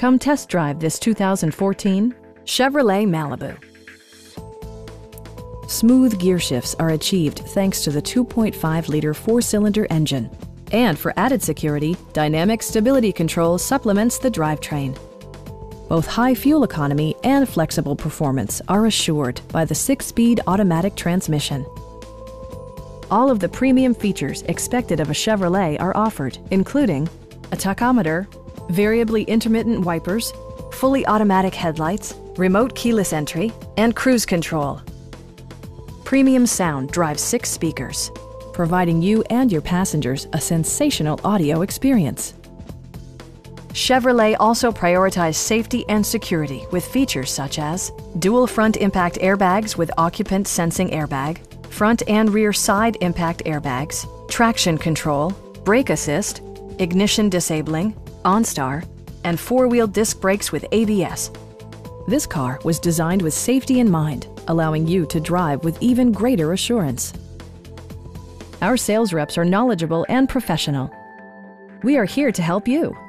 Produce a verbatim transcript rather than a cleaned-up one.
Come test drive this two thousand fourteen Chevrolet Malibu. Smooth gear shifts are achieved thanks to the two point five liter four-cylinder engine. And for added security, dynamic stability control supplements the drivetrain. Both high fuel economy and flexible performance are assured by the six-speed automatic transmission. All of the premium features expected of a Chevrolet are offered, including a tachometer, variably intermittent wipers, fully automatic headlights, remote keyless entry, and cruise control. Premium sound drives six speakers, providing you and your passengers a sensational audio experience. Chevrolet also prioritized safety and security with features such as dual front impact airbags with occupant sensing airbag, front and rear side impact airbags, traction control, brake assist, ignition disabling, OnStar, and four-wheel disc brakes with A B S. This car was designed with safety in mind, allowing you to drive with even greater assurance. Our sales reps are knowledgeable and professional. We are here to help you.